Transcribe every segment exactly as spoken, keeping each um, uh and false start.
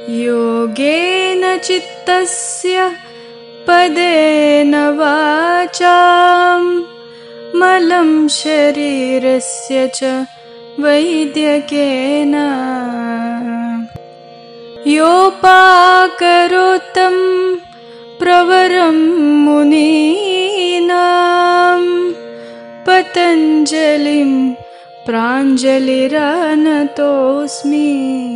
ಯೋಗೇನ ಚಿತ್ತಸ್ಯ ಪದೇನ ವಾಚಾಂ ಮಲಂ ಶರೀರಸ್ಯ ಚ ವೈದ್ಯಕೇನ ಯೋಪಾಕರೋತ್ತಂ ಪ್ರವರಂ ಮುನೀನಾಂ ಪತಂಜಲಿಂ ಪ್ರಾಂಜಲಿರನತೋಸ್ಮಿ.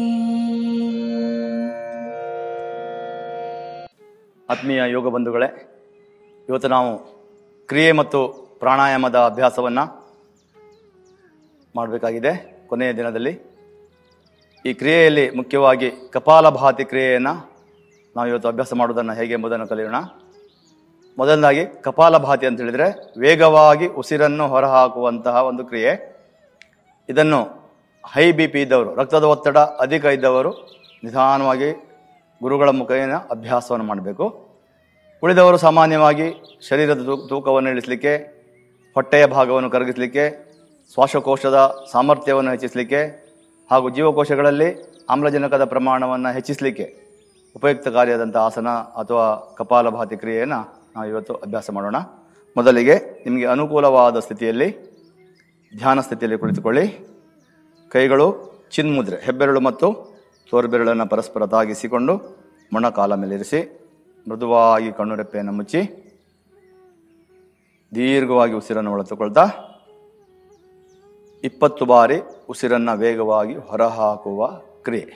ಆತ್ಮೀಯ ಯೋಗ ಬಂಧುಗಳೇ, ಇವತ್ತು ನಾವು ಕ್ರಿಯೆ ಮತ್ತು ಪ್ರಾಣಾಯಾಮದ ಅಭ್ಯಾಸವನ್ನು ಮಾಡಬೇಕಾಗಿದೆ. ಕೊನೆಯ ದಿನದಲ್ಲಿ ಈ ಕ್ರಿಯೆಯಲ್ಲಿ ಮುಖ್ಯವಾಗಿ ಕಪಾಲಭಾತಿ ಕ್ರಿಯೆಯನ್ನು ನಾವು ಇವತ್ತು ಅಭ್ಯಾಸ ಮಾಡುವುದನ್ನು ಹೇಗೆ ಎಂಬುದನ್ನು ಕಲಿಯೋಣ. ಮೊದಲನಾಗಿ ಕಪಾಲಭಾತಿ ಅಂತ ಹೇಳಿದರೆ ವೇಗವಾಗಿ ಉಸಿರನ್ನು ಹೊರಹಾಕುವಂತಹ ಒಂದು ಕ್ರಿಯೆ. ಇದನ್ನು ಹೈ ಬಿ ಪಿ ಇದ್ದವರು, ರಕ್ತದ ಒತ್ತಡ ಅಧಿಕ ಇದ್ದವರು ನಿಧಾನವಾಗಿ ಗುರುಗಳ ಮುಖೇನ ಅಭ್ಯಾಸವನ್ನು ಮಾಡಬೇಕು. ಉಳಿದವರು ಸಾಮಾನ್ಯವಾಗಿ ಶರೀರದ ತೂ ತೂಕವನ್ನು ಇಳಿಸಲಿಕ್ಕೆ, ಹೊಟ್ಟೆಯ ಭಾಗವನ್ನು ಕರಗಿಸಲಿಕ್ಕೆ, ಶ್ವಾಸಕೋಶದ ಸಾಮರ್ಥ್ಯವನ್ನು ಹೆಚ್ಚಿಸಲಿಕ್ಕೆ ಹಾಗೂ ಜೀವಕೋಶಗಳಲ್ಲಿ ಆಮ್ಲಜನಕದ ಪ್ರಮಾಣವನ್ನು ಹೆಚ್ಚಿಸಲಿಕ್ಕೆ ಉಪಯುಕ್ತಕಾರಿಯಾದಂಥ ಆಸನ ಅಥವಾ ಕಪಾಲಭಾತಿ ಕ್ರಿಯೆಯನ್ನು ನಾವು ಇವತ್ತು ಅಭ್ಯಾಸ ಮಾಡೋಣ. ಮೊದಲಿಗೆ ನಿಮಗೆ ಅನುಕೂಲವಾದ ಸ್ಥಿತಿಯಲ್ಲಿ ಧ್ಯಾನ ಸ್ಥಿತಿಯಲ್ಲಿ ಕುಳಿತುಕೊಳ್ಳಿ. ಕೈಗಳು ಚಿನ್ಮುದ್ರೆ, ಹೆಬ್ಬೆರಳು ಮತ್ತು ತೋರ್ಬೆರಳನ್ನು ಪರಸ್ಪರ ತಾಗಿಸಿಕೊಂಡು ಮೊಣಕಾಲ ಮೇಲಿರಿಸಿ ಮೃದುವಾಗಿ ಕಣ್ಣುರೆಪ್ಪೆಯನ್ನು ಮುಚ್ಚಿ ದೀರ್ಘವಾಗಿ ಉಸಿರನ್ನು ಒಳತುಕೊಳ್ತಾ ಇಪ್ಪತ್ತು ಬಾರಿ ಉಸಿರನ್ನು ವೇಗವಾಗಿ ಹೊರಹಾಕುವ ಕ್ರಿಯೆ.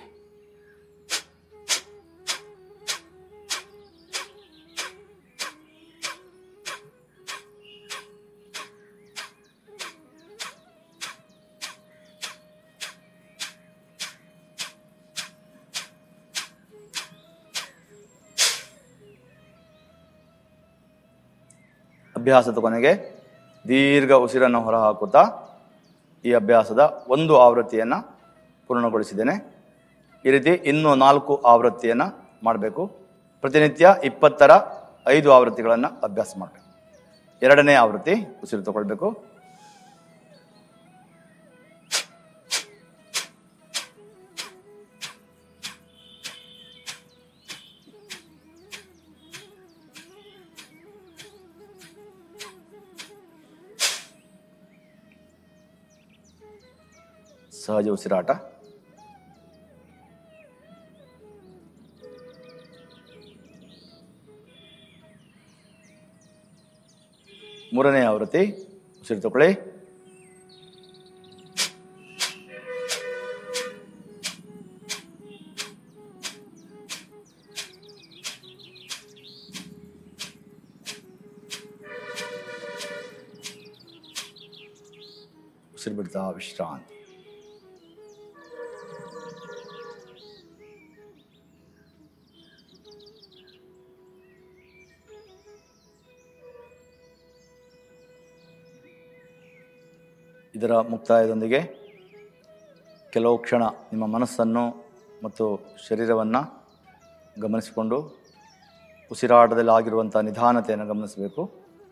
ಅಭ್ಯಾಸದ ಕೊನೆಗೆ ದೀರ್ಘ ಉಸಿರನ್ನು ಹೊರಹಾಕುತ್ತಾ ಈ ಅಭ್ಯಾಸದ ಒಂದು ಆವೃತ್ತಿಯನ್ನು ಪೂರ್ಣಗೊಳಿಸಿದ್ದೇನೆ. ಈ ರೀತಿ ಇನ್ನೂ ನಾಲ್ಕು ಆವೃತ್ತಿಯನ್ನು ಮಾಡಬೇಕು. ಪ್ರತಿನಿತ್ಯ ಇಪ್ಪತ್ತರ ಐದು ಆವೃತ್ತಿಗಳನ್ನು ಅಭ್ಯಾಸ ಮಾಡಬೇಕು. ಎರಡನೇ ಆವೃತ್ತಿ ಉಸಿರು ತಗೊಳ್ಬೇಕು. ಸಹಜ ಉಸಿರಾಟ. ಮೂರನೇ ಆವೃತ್ತಿ ಉಸಿರು ತಗೊಳ್ಳಿ. ಉಸಿರು ಬಿಡ್ತಾ ವಿಶ್ರಾಂತಿ. ಇದರ ಮುಕ್ತಾಯದೊಂದಿಗೆ ಕೆಲವು ಕ್ಷಣ ನಿಮ್ಮ ಮನಸ್ಸನ್ನು ಮತ್ತು ಶರೀರವನ್ನು ಗಮನಿಸಿಕೊಂಡು ಉಸಿರಾಟದಲ್ಲಿ ಆಗಿರುವಂಥ ನಿಧಾನತೆಯನ್ನು ಗಮನಿಸಬೇಕು.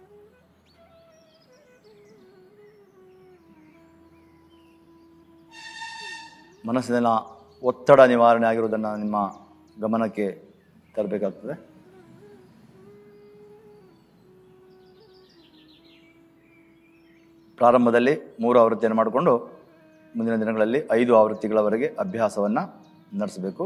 ಮನಸ್ಸಿನ ಒತ್ತಡ ನಿವಾರಣೆ ಆಗಿರುವುದನ್ನು ನಿಮ್ಮ ಗಮನಕ್ಕೆ ತರಬೇಕಾಗ್ತದೆ. ಪ್ರಾರಂಭದಲ್ಲಿ ಮೂರು ಆವೃತ್ತಿಯನ್ನು ಮಾಡಿಕೊಂಡು ಮುಂದಿನ ದಿನಗಳಲ್ಲಿ ಐದು ಆವೃತ್ತಿಗಳವರೆಗೆ ಅಭ್ಯಾಸವನ್ನು ನಡೆಸಬೇಕು.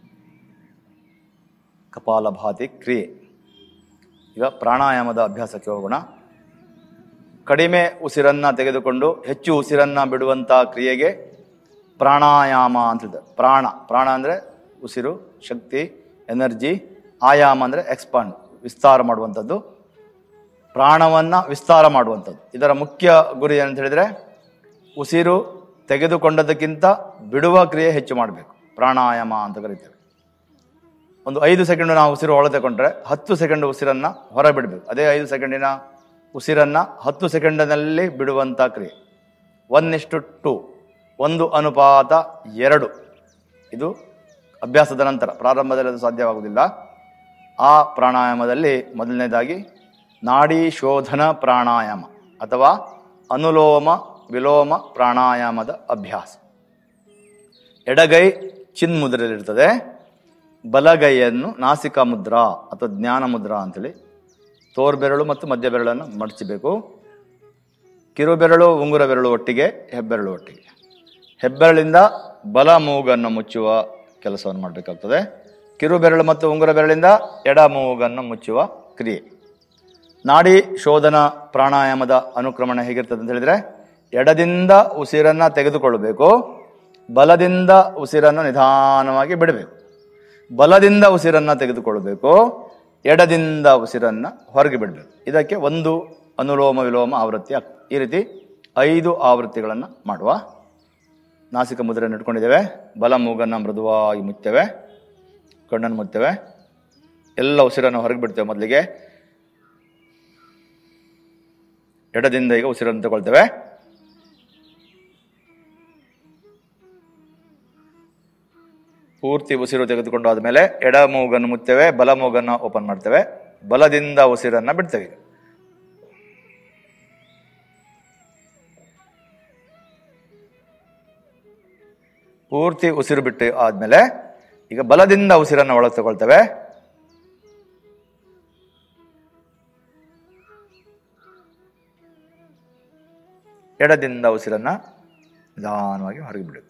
ಕಪಾಲಭಾತಿ ಕ್ರಿಯೆ. ಈಗ ಪ್ರಾಣಾಯಾಮದ ಅಭ್ಯಾಸಕ್ಕೆ ಹೋಗೋಣ. ಕಡಿಮೆ ಉಸಿರನ್ನು ತೆಗೆದುಕೊಂಡು ಹೆಚ್ಚು ಉಸಿರನ್ನು ಬಿಡುವಂಥ ಕ್ರಿಯೆಗೆ ಪ್ರಾಣಾಯಾಮ ಅಂತಿದೆ. ಪ್ರಾಣ ಪ್ರಾಣ ಅಂದರೆ ಉಸಿರು, ಶಕ್ತಿ, ಎನರ್ಜಿ. ಆಯಾಮ ಅಂದರೆ ಎಕ್ಸ್ಪಾಂಡ್, ವಿಸ್ತಾರ ಮಾಡುವಂಥದ್ದು. ಪ್ರಾಣವನ್ನು ವಿಸ್ತಾರ ಮಾಡುವಂಥದ್ದು. ಇದರ ಮುಖ್ಯ ಗುರಿ ಅಂತ ಹೇಳಿದರೆ ಉಸಿರು ತೆಗೆದುಕೊಂಡದಕ್ಕಿಂತ ಬಿಡುವ ಕ್ರಿಯೆ ಹೆಚ್ಚು ಮಾಡಬೇಕು. ಪ್ರಾಣಾಯಾಮ ಅಂತ ಕರಿತೇವೆ. ಒಂದು ಐದು ಸೆಕೆಂಡು ನಾವು ಉಸಿರು ಒಳ ತಗೊಂಡ್ರೆ ಹತ್ತು ಸೆಕೆಂಡ್ ಉಸಿರನ್ನು ಹೊರ ಬಿಡಬೇಕು. ಅದೇ ಐದು ಸೆಕೆಂಡಿನ ಉಸಿರನ್ನು ಹತ್ತು ಸೆಕೆಂಡಿನಲ್ಲಿ ಬಿಡುವಂಥ ಕ್ರಿಯೆ. ಒನ್ ಇಷ್ಟು ಟು, ಒಂದು ಅನುಪಾತ ಎರಡು. ಇದು ಅಭ್ಯಾಸದ ನಂತರ, ಪ್ರಾರಂಭದಲ್ಲಿ ಅದು ಸಾಧ್ಯವಾಗುವುದಿಲ್ಲ. ಆ ಪ್ರಾಣಾಯಾಮದಲ್ಲಿ ಮೊದಲನೇದಾಗಿ ನಾಡಿ ಶೋಧನ ಪ್ರಾಣಾಯಾಮ ಅಥವಾ ಅನುಲೋಮ ವಿಲೋಮ ಪ್ರಾಣಾಯಾಮದ ಅಭ್ಯಾಸ. ಎಡಗೈ ಚಿನ್ಮುದ್ರೆಯಲ್ಲಿರ್ತದೆ, ಬಲಗೈಯನ್ನು ನಾಸಿಕಾ ಮುದ್ರಾ ಅಥವಾ ಜ್ಞಾನ ಮುದ್ರಾ ಅಂತೇಳಿ ತೋರ್ಬೆರಳು ಮತ್ತು ಮಧ್ಯ ಬೆರಳನ್ನು ಮಡಚಬೇಕು. ಕಿರುಬೆರಳು ಉಂಗುರ ಬೆರಳು ಒಟ್ಟಿಗೆ, ಹೆಬ್ಬೆರಳು ಒಟ್ಟಿಗೆ. ಹೆಬ್ಬೆರಳಿಂದ ಬಲ ಮೂಗನ್ನು ಮುಚ್ಚುವ ಕೆಲಸವನ್ನು ಮಾಡಬೇಕಾಗ್ತದೆ. ಕಿರುಬೆರಳು ಮತ್ತು ಉಂಗುರ ಬೆರಳಿಂದ ಎಡ ಮೂಗನ್ನು ಮುಚ್ಚುವ ಕ್ರಿಯೆ. ನಾಡಿ ಶೋಧನ ಪ್ರಾಣಾಯಾಮದ ಅನುಕ್ರಮಣ ಹೇಗಿರ್ತದೆ ಅಂತ ಹೇಳಿದರೆ, ಎಡದಿಂದ ಉಸಿರನ್ನು ತೆಗೆದುಕೊಳ್ಳಬೇಕು, ಬಲದಿಂದ ಉಸಿರನ್ನು ನಿಧಾನವಾಗಿ ಬಿಡಬೇಕು. ಬಲದಿಂದ ಉಸಿರನ್ನು ತೆಗೆದುಕೊಳ್ಳಬೇಕು, ಎಡದಿಂದ ಉಸಿರನ್ನು ಹೊರಗೆ ಬಿಡಬೇಕು. ಇದಕ್ಕೆ ಒಂದು ಅನುಲೋಮ ವಿಲೋಮ ಆವೃತ್ತಿ ಆಗ್ತದೆ. ಈ ರೀತಿ ಐದು ಆವೃತ್ತಿಗಳನ್ನು ಮಾಡುವ. ನಾಸಿಕ ಮುದ್ರೆಯನ್ನು ಇಟ್ಕೊಂಡಿದ್ದೇವೆ. ಬಲ ಮೂಗನ್ನು ಮೃದುವಾಗಿ ಮುಚ್ಚುತ್ತೇವೆ, ಕಣ್ಣನ್ನು ಮುಚ್ಚುತ್ತೇವೆ, ಎಲ್ಲ ಉಸಿರನ್ನು ಹೊರಗೆ ಬಿಡ್ತೇವೆ. ಮೊದಲಿಗೆ ಎಡದಿಂದ ಈಗ ಉಸಿರನ್ನು ತಗೊಳ್ತೇವೆ. ಪೂರ್ತಿ ಉಸಿರು ತೆಗೆದುಕೊಂಡು ಆದಮೇಲೆ ಎಡ ಮೂಗನ್ನು ಮುಚ್ಚುತ್ತೇವೆ, ಬಲ ಮೂಗನ್ನು ಓಪನ್ ಮಾಡ್ತೇವೆ, ಬಲದಿಂದ ಉಸಿರನ್ನು ಬಿಡ್ತೇವೆ. ಈಗ ಪೂರ್ತಿ ಉಸಿರು ಬಿಟ್ಟು ಆದ್ಮೇಲೆ ಈಗ ಬಲದಿಂದ ಉಸಿರನ್ನು ಒಳಗೆ ತಗೊಳ್ತೇವೆ. ಎಡದಿಂದ ಉಸಿರನ್ನು ನಿಧಾನವಾಗಿ ಹೊರಗೆ ಬಿಡಬೇಕು.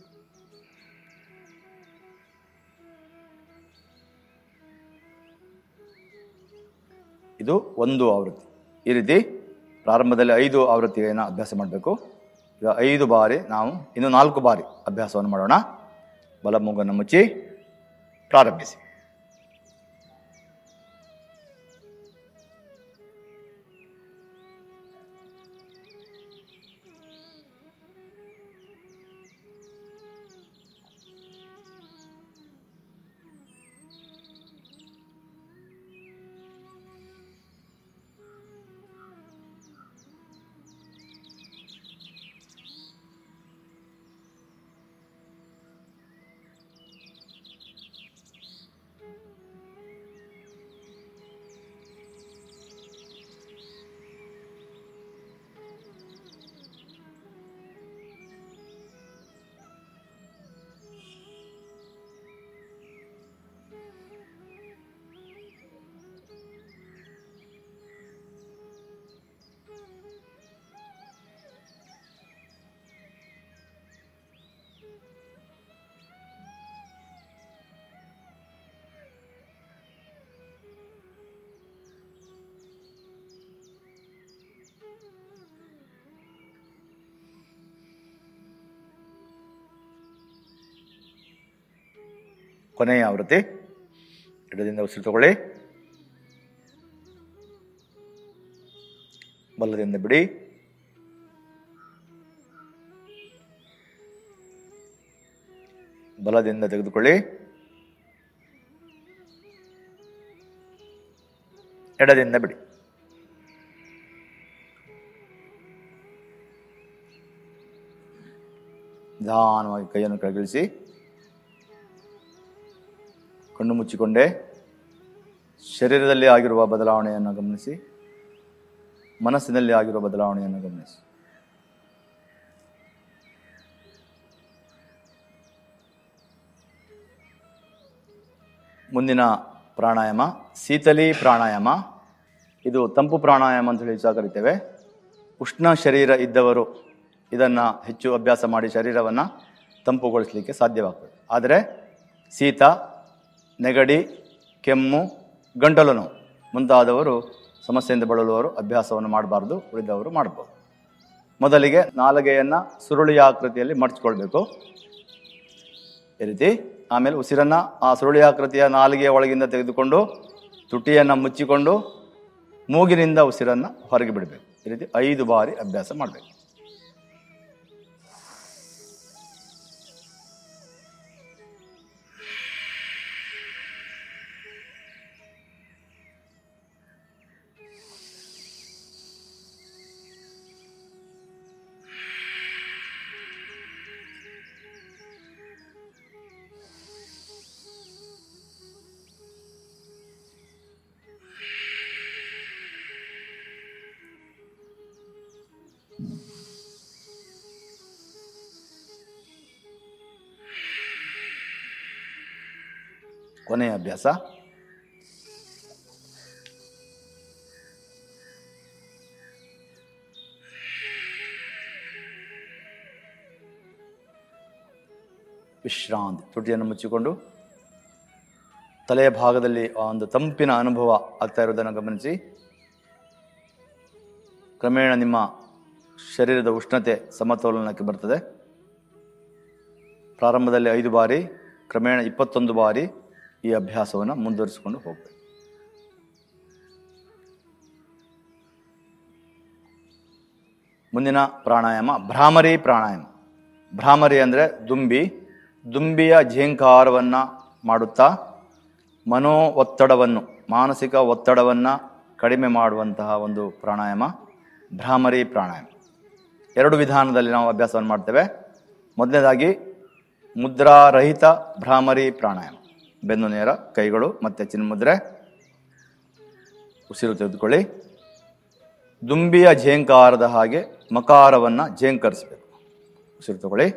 ಇದು ಒಂದು ಆವೃತ್ತಿ. ಈ ರೀತಿ ಪ್ರಾರಂಭದಲ್ಲಿ ಐದು ಆವೃತ್ತಿಯನ್ನು ಅಭ್ಯಾಸ ಮಾಡಬೇಕು. ಈಗ ಐದು ಬಾರಿ ನಾವು ಇನ್ನು ನಾಲ್ಕು ಬಾರಿ ಅಭ್ಯಾಸವನ್ನು ಮಾಡೋಣ. ಬಲ ಮೂಗನ್ನು ಮುಚ್ಚಿ ಪ್ರಾರಂಭಿಸಿ. ಕೊನೆಯ ಆವೃತ್ತಿ. ಎಡದಿಂದ ಉಸಿರು ತಗೊಳ್ಳಿ, ಬಲದಿಂದ ಬಿಡಿ, ಬಲದಿಂದ ತೆಗೆದುಕೊಳ್ಳಿ, ಎಡದಿಂದ ಬಿಡಿ. ನಿಧಾನವಾಗಿ ಕೈಯನ್ನು ಕೆಳಗಿಳಿಸಿ, ಕಣ್ಣು ಮುಚ್ಚಿಕೊಂಡೆ ಶರೀರದಲ್ಲಿ ಆಗಿರುವ ಬದಲಾವಣೆಯನ್ನು ಗಮನಿಸಿ, ಮನಸ್ಸಿನಲ್ಲಿ ಆಗಿರುವ ಬದಲಾವಣೆಯನ್ನು ಗಮನಿಸಿ. ಮುಂದಿನ ಪ್ರಾಣಾಯಾಮ ಶೀತಲಿ ಪ್ರಾಣಾಯಾಮ. ಇದು ತಂಪು ಪ್ರಾಣಾಯಾಮ ಅಂತ ಹೇಳಿ ಸಹ ಕರಿತೇವೆ. ಉಷ್ಣ ಶರೀರ ಇದ್ದವರು ಇದನ್ನು ಹೆಚ್ಚು ಅಭ್ಯಾಸ ಮಾಡಿ ಶರೀರವನ್ನು ತಂಪುಗೊಳಿಸಲಿಕ್ಕೆ ಸಾಧ್ಯವಾಗ್ತದೆ. ಆದರೆ ಶೀತ, ನೆಗಡಿ, ಕೆಮ್ಮು, ಗಂಟಲು ನೋವು ಮುಂತಾದವರು ಸಮಸ್ಯೆಯಿಂದ ಬಳಲುವವರು ಅಭ್ಯಾಸವನ್ನು ಮಾಡಬಾರ್ದು, ಉಳಿದವರು ಮಾಡ್ಬೋದು. ಮೊದಲಿಗೆ ನಾಲಿಗೆಯನ್ನು ಸುರುಳಿಯ ಆಕೃತಿಯಲ್ಲಿ ಮಡಚಿಕೊಳ್ಬೇಕು, ಈ ರೀತಿ. ಆಮೇಲೆ ಉಸಿರನ್ನು ಆ ಸುರುಳಿ ಆಕೃತಿಯ ನಾಲಿಗೆಯ ಒಳಗಿಂದ ತೆಗೆದುಕೊಂಡು ತುಟಿಯನ್ನು ಮುಚ್ಚಿಕೊಂಡು ಮೂಗಿನಿಂದ ಉಸಿರನ್ನು ಹೊರಗೆ ಬಿಡಬೇಕು. ಈ ರೀತಿ ಐದು ಬಾರಿ ಅಭ್ಯಾಸ ಮಾಡಬೇಕು. Mm-hmm. ಕೊನೆಯ ಅಭ್ಯಾಸ. ವಿಶ್ರಾಂತಿ. ತುಟಿಯನ್ನು ಮುಚ್ಚಿಕೊಂಡು ತಲೆಯ ಭಾಗದಲ್ಲಿ ಒಂದು ತಂಪಿನ ಅನುಭವ ಆಗ್ತಾ ಇರೋದನ್ನು ಗಮನಿಸಿ. ಕ್ರಮೇಣ ನಿಮ್ಮ ಶರೀರದ ಉಷ್ಣತೆ ಸಮತೋಲನಕ್ಕೆ ಬರ್ತದೆ. ಪ್ರಾರಂಭದಲ್ಲಿ ಐದು ಬಾರಿ, ಕ್ರಮೇಣ ಇಪ್ಪತ್ತೊಂದು ಬಾರಿ ಈ ಅಭ್ಯಾಸವನ್ನು ಮುಂದುವರಿಸಿಕೊಂಡು ಹೋಗಬೇಕು. ಮುಂದಿನ ಪ್ರಾಣಾಯಾಮ ಭ್ರಾಮರಿ ಪ್ರಾಣಾಯಾಮ. ಭ್ರಾಮರಿ ಅಂದರೆ ದುಂಬಿ. ದುಂಬಿಯ ಝೇಂಕಾರವನ್ನು ಮಾಡುತ್ತಾ ಮನೋ ಒತ್ತಡವನ್ನು, ಮಾನಸಿಕ ಒತ್ತಡವನ್ನು ಕಡಿಮೆ ಮಾಡುವಂತಹ ಒಂದು ಪ್ರಾಣಾಯಾಮ ಭ್ರಾಮರಿ ಪ್ರಾಣಾಯಾಮ. ಎರಡು ವಿಧಾನದಲ್ಲಿ ನಾವು ಅಭ್ಯಾಸವನ್ನು ಮಾಡ್ತೇವೆ. ಮೊದಲನೇದಾಗಿ ಮುದ್ರಾರಹಿತ ಭ್ರಾಮರಿ ಪ್ರಾಣಾಯಾಮ. ಬೆನ್ನು ನೇರ, ಕೈಗಳು ಮತ್ತು ಚಿನ್ಮುದ್ರೆ. ಉಸಿರು ತೆಗೆದುಕೊಳ್ಳಿ. ದುಂಬಿಯ ಝೇಂಕಾರದ ಹಾಗೆ ಮಕಾರವನ್ನು ಝೇಂಕರಿಸಬೇಕು. ಉಸಿರು ತಗೊಳ್ಳಿ.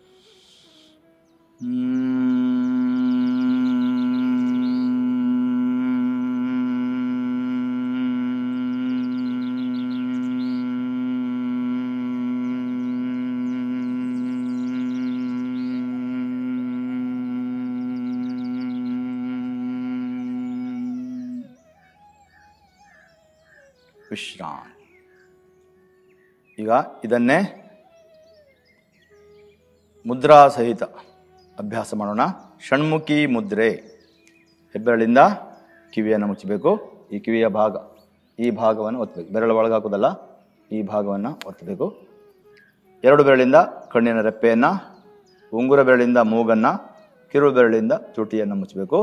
ವಿಶ್ರಾಂತಿ. ಈಗ ಇದನ್ನೇ ಮುದ್ರಾ ಸಹಿತ ಅಭ್ಯಾಸ ಮಾಡೋಣ. ಷಣ್ಮುಖಿ ಮುದ್ರೆ. ಹೆಬ್ಬೆರಳಿಂದ ಕಿವಿಯನ್ನು ಮುಚ್ಚಬೇಕು. ಈ ಕಿವಿಯ ಭಾಗ, ಈ ಭಾಗವನ್ನು ಒತ್ತಬೇಕು. ಬೆರಳ ಒಳಗೆ ಹಾಕೋದಲ್ಲ, ಈ ಭಾಗವನ್ನು ಒತ್ತಬೇಕು. ಎರಡು ಬೆರಳಿಂದ ಕಣ್ಣಿನ ರೆಪ್ಪೆಯನ್ನು, ಉಂಗುರ ಬೆರಳಿಂದ ಮೂಗನ್ನು, ಕಿರು ಬೆರಳಿಂದ ತುಟಿಯನ್ನು ಮುಚ್ಚಬೇಕು.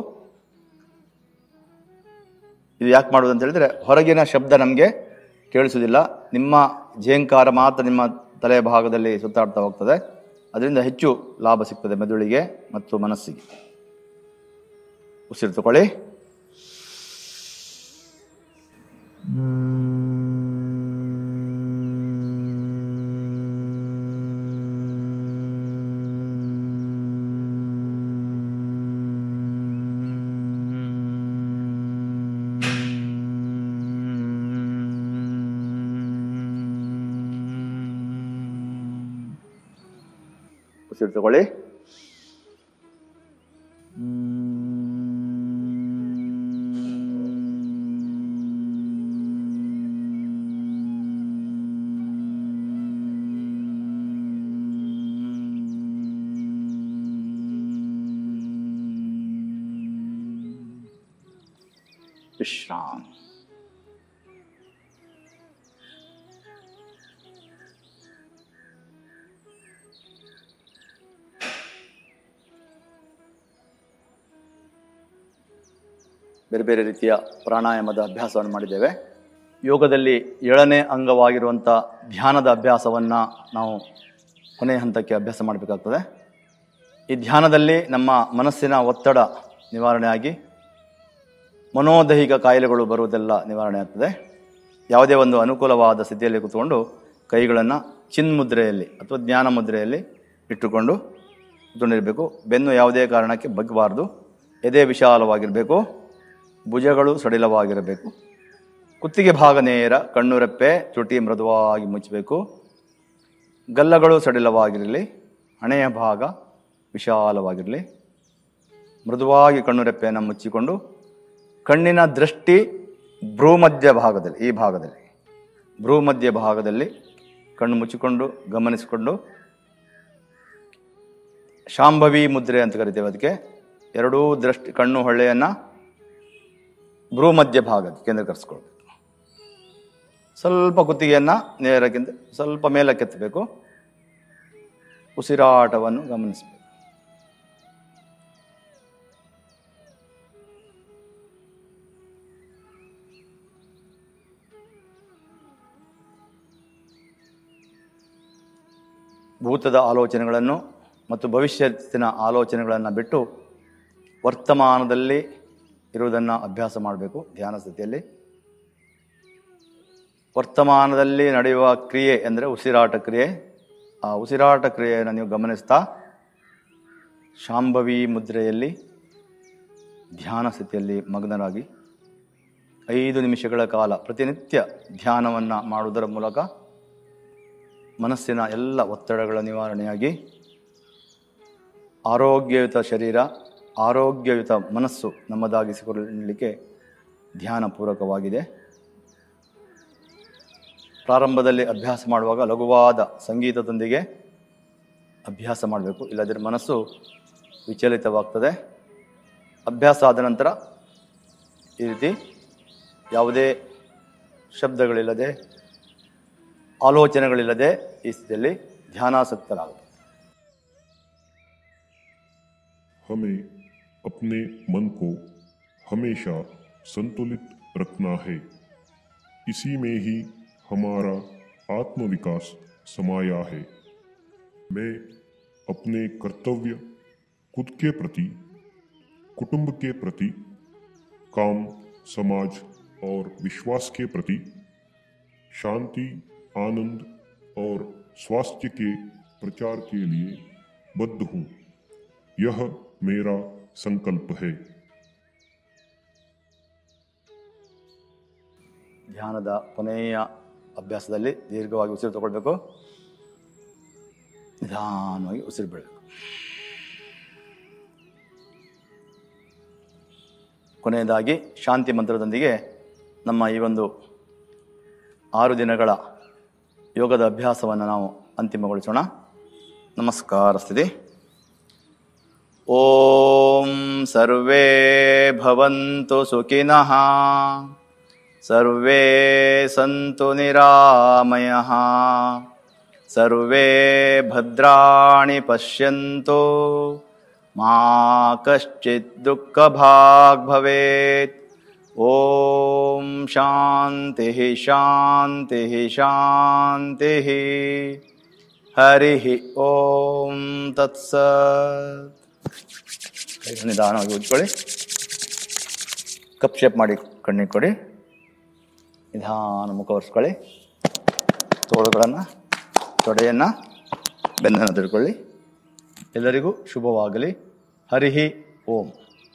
ಇದು ಯಾಕೆ ಮಾಡೋದು ಅಂತ ಹೇಳಿದ್ರೆ, ಹೊರಗಿನ ಶಬ್ದ ನಮಗೆ ಕೇಳಿಸೋದಿಲ್ಲ. ನಿಮ್ಮ ಝೇಂಕಾರ ಮಾತ್ರ ನಿಮ್ಮ ತಲೆಯ ಭಾಗದಲ್ಲಿ ಸುತ್ತಾಡ್ತಾ ಹೋಗ್ತದೆ. ಅದರಿಂದ ಹೆಚ್ಚು ಲಾಭ ಸಿಗ್ತದೆ ಮೆದುಳಿಗೆ ಮತ್ತು ಮನಸ್ಸಿಗೆ. ಉಸಿರು ತಗೊಳ್ಳಿ. ಉಸಿರು ತಗೊಳ್ಳಿ. ವಿಶ್ರಾಂತಿ. ಬೇರೆ ಬೇರೆ ರೀತಿಯ ಪ್ರಾಣಾಯಾಮದ ಅಭ್ಯಾಸವನ್ನು ಮಾಡಿದ್ದೇವೆ. ಯೋಗದಲ್ಲಿ ಏಳನೇ ಅಂಗವಾಗಿರುವಂಥ ಧ್ಯಾನದ ಅಭ್ಯಾಸವನ್ನು ನಾವು ಕೊನೆಯ ಹಂತಕ್ಕೆ ಅಭ್ಯಾಸ ಮಾಡಬೇಕಾಗ್ತದೆ. ಈ ಧ್ಯಾನದಲ್ಲಿ ನಮ್ಮ ಮನಸ್ಸಿನ ಒತ್ತಡ ನಿವಾರಣೆ ಆಗಿ ಮನೋದೈಹಿಕ ಕಾಯಿಲೆಗಳು ಬರುವುದೆಲ್ಲ ನಿವಾರಣೆ ಆಗ್ತದೆ. ಯಾವುದೇ ಒಂದು ಅನುಕೂಲವಾದ ಸ್ಥಿತಿಯಲ್ಲಿ ಕೂತ್ಕೊಂಡು ಕೈಗಳನ್ನು ಚಿನ್ಮುದ್ರೆಯಲ್ಲಿ ಅಥವಾ ಜ್ಞಾನ ಮುದ್ರೆಯಲ್ಲಿ ಇಟ್ಟುಕೊಂಡು ಕೂತ್ಕೊಂಡಿರಬೇಕು. ಬೆನ್ನು ಯಾವುದೇ ಕಾರಣಕ್ಕೆ ಬಗ್ಗಬಾರ್ದು. ಎದೆ ವಿಶಾಲವಾಗಿರಬೇಕು. ಭುಜಗಳು ಸಡಿಲವಾಗಿರಬೇಕು. ಕುತ್ತಿಗೆ ಭಾಗ ನೇರ, ಕಣ್ಣು ರೆಪ್ಪೆ ತುಟಿ ಮೃದುವಾಗಿ ಮುಚ್ಚಬೇಕು. ಗಲ್ಲಗಳು ಸಡಿಲವಾಗಿರಲಿ. ಹಣೆಯ ಭಾಗ ವಿಶಾಲವಾಗಿರಲಿ. ಮೃದುವಾಗಿ ಕಣ್ಣು ರೆಪ್ಪೆಯನ್ನು ಮುಚ್ಚಿಕೊಂಡು ಕಣ್ಣಿನ ದೃಷ್ಟಿ ಭ್ರೂಮಧ್ಯ ಭಾಗದಲ್ಲಿ, ಈ ಭಾಗದಲ್ಲಿ ಭ್ರೂಮಧ್ಯ ಭಾಗದಲ್ಲಿ ಕಣ್ಣು ಮುಚ್ಚಿಕೊಂಡು ಗಮನಿಸಿಕೊಂಡು ಶಾಂಭವಿ ಮುದ್ರೆ ಅಂತ ಕರಿತೇವೆ. ಅದಕ್ಕೆ ಎರಡೂ ದೃಷ್ಟಿ ಕಣ್ಣು ಹೊಳ್ಳೆಯನ್ನು ಭ್ರೂಮಧ್ಯ ಭಾಗಕ್ಕೆ ಕೇಂದ್ರೀಕರಿಸ್ಕೊಳ್ಬೇಕು. ಸ್ವಲ್ಪ ಕುತ್ತಿಗೆಯನ್ನು ನೇರಕ್ಕಿಂತ ಸ್ವಲ್ಪ ಮೇಲಕ್ಕೆತ್ತಬೇಕು. ಉಸಿರಾಟವನ್ನು ಗಮನಿಸಬೇಕು. ಭೂತದ ಆಲೋಚನೆಗಳನ್ನು ಮತ್ತು ಭವಿಷ್ಯತ್ತಿನ ಆಲೋಚನೆಗಳನ್ನು ಬಿಟ್ಟು ವರ್ತಮಾನದಲ್ಲಿ ಇರುವುದನ್ನು ಅಭ್ಯಾಸ ಮಾಡಬೇಕು. ಧ್ಯಾನ ಸ್ಥಿತಿಯಲ್ಲಿ ವರ್ತಮಾನದಲ್ಲಿ ನಡೆಯುವ ಕ್ರಿಯೆ ಅಂದರೆ ಉಸಿರಾಟ ಕ್ರಿಯೆ. ಆ ಉಸಿರಾಟ ಕ್ರಿಯೆಯನ್ನು ನೀವು ಗಮನಿಸ್ತಾ ಶಾಂಭವಿ ಮುದ್ರೆಯಲ್ಲಿ ಧ್ಯಾನ ಸ್ಥಿತಿಯಲ್ಲಿ ಮಗ್ನರಾಗಿ ಐದು ನಿಮಿಷಗಳ ಕಾಲ ಪ್ರತಿನಿತ್ಯ ಧ್ಯಾನವನ್ನು ಮಾಡುವುದರ ಮೂಲಕ ಮನಸ್ಸಿನ ಎಲ್ಲ ಒತ್ತಡಗಳ ನಿವಾರಣೆಯಾಗಿ ಆರೋಗ್ಯಯುತ ಶರೀರ, ಆರೋಗ್ಯಯುತ ಮನಸ್ಸು ನಮ್ಮದಾಗಿಸಿಕೊಳ್ಳಲಿಕ್ಕೆ ಧ್ಯಾನ ಪೂರಕವಾಗಿದೆ. ಪ್ರಾರಂಭದಲ್ಲಿ ಅಭ್ಯಾಸ ಮಾಡುವಾಗ ಲಘುವಾದ ಸಂಗೀತದೊಂದಿಗೆ ಅಭ್ಯಾಸ ಮಾಡಬೇಕು, ಇಲ್ಲದಿದ್ದರೆ ಮನಸ್ಸು ವಿಚಲಿತವಾಗ್ತದೆ. ಅಭ್ಯಾಸ ಆದ ನಂತರ ಈ ರೀತಿ ಯಾವುದೇ ಶಬ್ದಗಳಿಲ್ಲದೆ, ಆಲೋಚನೆಗಳಿಲ್ಲದೆ ಈ ಸ್ಥಿತಿಯಲ್ಲಿ ಧ್ಯಾನಾಸಕ್ತರಾಗುತ್ತೆ. हमें अपने मन को हमेशा संतुलित रखना है. इसी में ही हमारा आत्मविकास समाया है. मैं अपने कर्तव्य, खुद के प्रति, कुटुंब के प्रति, काम, समाज और विश्वास के प्रति शांति, आनंद और स्वास्थ्य के प्रचार के लिए बद्ध हूँ. यह मेरा संकल्प है. ಧ್ಯಾನದ ಕೊನೆಯ ಅಭ್ಯಾಸದಲ್ಲಿ ದೀರ್ಘವಾಗಿ ಉಸಿರು ತಗೊಳ್ಬೇಕು, ನಿಧಾನವಾಗಿ ಉಸಿರು ಬಿಡಬೇಕು. ಕೊನೆಯದಾಗಿ ಶಾಂತಿ ಮಂತ್ರದೊಂದಿಗೆ ನಮ್ಮ ಈ ಒಂದು ಆರು ದಿನಗಳ ಯೋಗದ ಅಭ್ಯಾಸವನ್ನು ನಾವು ಅಂತಿಮಗೊಳಿಸೋಣ. ನಮಸ್ಕಾರ ಸ್ಥಿತಿ. ಓಂ ಸರ್ವೇ ಭವಂತು ಸುಖಿನಃ, ಸರ್ವೇ ಸಂತು ನಿರಾಮಯಃ, ಸರ್ವೇ ಭದ್ರಾಣಿ ಪಶ್ಯಂತು, ಮಾ ಕಶ್ಚಿತ್ ದುಃಖಭಾಗ್ ಭವೇತ್. ಓಂ ಶಾಂತಿ ಶಾಂತಿ ಶಾಂತಿ. ಹರಿ ಓಂ ತತ್ಸತ್. ನಿಧಾನವಾಗಿ ಉಜ್ಕೊಳ್ಳಿ, ಕಪ್ ಶೇಪ್ ಮಾಡಿ ಕಣ್ಣಿಗೆ ಕೊಡಿ, ನಿಧಾನ ಮುಖ ಒರೆಸ್ಕೊಳ್ಳಿ, ತೋಳುಗಳನ್ನು, ತೊಡೆಯನ್ನು, ಬೆನ್ನನ್ನು ತಿಳ್ಕೊಳ್ಳಿ. ಎಲ್ಲರಿಗೂ ಶುಭವಾಗಲಿ. ಹರಿ ಓಂ.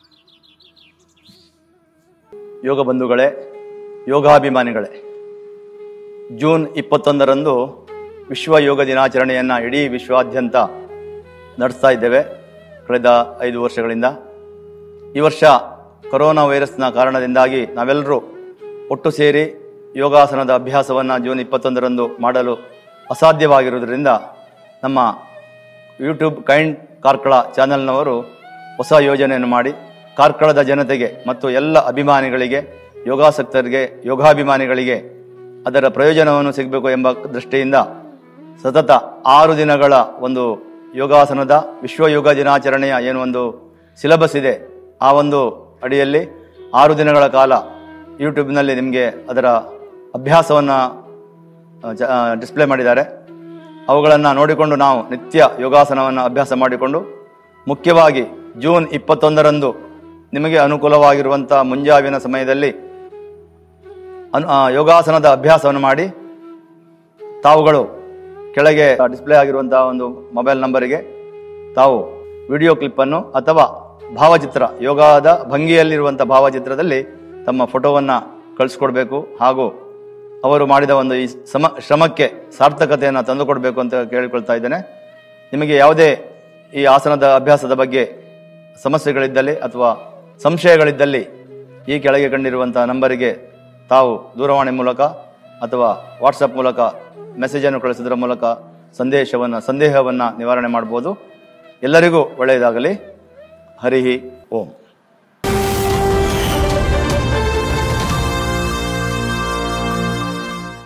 ಯೋಗ ಬಂಧುಗಳೇ, ಯೋಗಾಭಿಮಾನಿಗಳೇ, ಜೂನ್ ಇಪ್ಪತ್ತೊಂದರಂದು ವಿಶ್ವ ಯೋಗ ದಿನಾಚರಣೆಯನ್ನು ಇಡೀ ವಿಶ್ವಾದ್ಯಂತ ನಡೆಸ್ತಾ ಇದ್ದೇವೆ ಕಳೆದ ಐದು ವರ್ಷಗಳಿಂದ. ಈ ವರ್ಷ ಕೊರೋನಾ ವೈರಸ್ನ ಕಾರಣದಿಂದಾಗಿ ನಾವೆಲ್ಲರೂ ಒಟ್ಟು ಸೇರಿ ಯೋಗಾಸನದ ಅಭ್ಯಾಸವನ್ನು ಜೂನ್ ಇಪ್ಪತ್ತೊಂದರಂದು ಮಾಡಲು ಅಸಾಧ್ಯವಾಗಿರುವುದರಿಂದ ನಮ್ಮ ಯೂಟ್ಯೂಬ್ ಕೈಂಡ್ ಕಾರ್ಕಳ ಚಾನೆಲ್ನವರು ಹೊಸ ಯೋಜನೆಯನ್ನು ಮಾಡಿ ಕಾರ್ಕಳದ ಜನತೆಗೆ ಮತ್ತು ಎಲ್ಲ ಅಭಿಮಾನಿಗಳಿಗೆ, ಯೋಗಾಸಕ್ತರಿಗೆ, ಯೋಗಾಭಿಮಾನಿಗಳಿಗೆ ಅದರ ಪ್ರಯೋಜನವನ್ನು ಸಿಗಬೇಕು ಎಂಬ ದೃಷ್ಟಿಯಿಂದ ಸತತ ಆರು ದಿನಗಳ ಒಂದು ಯೋಗಾಸನದ ವಿಶ್ವ ಯೋಗ ದಿನಾಚರಣೆಯ ಏನು ಒಂದು ಸಿಲೆಬಸ್ ಇದೆ, ಆ ಒಂದು ಅಡಿಯಲ್ಲಿ ಆರು ದಿನಗಳ ಕಾಲ ಯೂಟ್ಯೂಬ್ನಲ್ಲಿ ನಿಮಗೆ ಅದರ ಅಭ್ಯಾಸವನ್ನು ಡಿಸ್ಪ್ಲೇ ಮಾಡಿದ್ದಾರೆ. ಅವುಗಳನ್ನು ನೋಡಿಕೊಂಡು ನಾವು ನಿತ್ಯ ಯೋಗಾಸನವನ್ನು ಅಭ್ಯಾಸ ಮಾಡಿಕೊಂಡು, ಮುಖ್ಯವಾಗಿ ಜೂನ್ ಇಪ್ಪತ್ತೊಂದರಂದು ನಿಮಗೆ ಅನುಕೂಲವಾಗಿರುವಂಥ ಮುಂಜಾವಿನ ಸಮಯದಲ್ಲಿ ಅನು ಯೋಗಾಸನದ ಅಭ್ಯಾಸವನ್ನು ಮಾಡಿ ತಾವುಗಳು ಕೆಳಗೆ ಡಿಸ್ಪ್ಲೇ ಆಗಿರುವಂತಹ ಒಂದು ಮೊಬೈಲ್ ನಂಬರಿಗೆ ತಾವು ವಿಡಿಯೋ ಕ್ಲಿಪ್ಪನ್ನು ಅಥವಾ ಭಾವಚಿತ್ರ, ಯೋಗದ ಭಂಗಿಯಲ್ಲಿರುವಂಥ ಭಾವಚಿತ್ರದಲ್ಲಿ ತಮ್ಮ ಫೋಟೋವನ್ನು ಕಳಿಸ್ಕೊಡ್ಬೇಕು. ಹಾಗೂ ಅವರು ಮಾಡಿದ ಒಂದು ಈ ಸಮ ಶ್ರಮಕ್ಕೆ ಸಾರ್ಥಕತೆಯನ್ನು ತಂದುಕೊಡ್ಬೇಕು ಅಂತ ಕೇಳಿಕೊಳ್ತಾ ಇದ್ದೇನೆ. ನಿಮಗೆ ಯಾವುದೇ ಈ ಆಸನದ ಅಭ್ಯಾಸದ ಬಗ್ಗೆ ಸಮಸ್ಯೆಗಳಿದ್ದಲ್ಲಿ ಅಥವಾ ಸಂಶಯಗಳಿದ್ದಲ್ಲಿ ಈ ಕೆಳಗೆ ಕಂಡಿರುವಂಥ ನಂಬರಿಗೆ ತಾವು ದೂರವಾಣಿ ಮೂಲಕ ಅಥವಾ ವಾಟ್ಸಪ್ ಮೂಲಕ ಮೆಸೇಜನ್ನು ಕಳಿಸೋದ್ರ ಮೂಲಕ ಸಂದೇಶವನ್ನು ಸಂದೇಹವನ್ನು ನಿವಾರಣೆ ಮಾಡ್ಬೋದು. ಎಲ್ಲರಿಗೂ ಒಳ್ಳೆಯದಾಗಲಿ. ಹರಿ ಓಂ.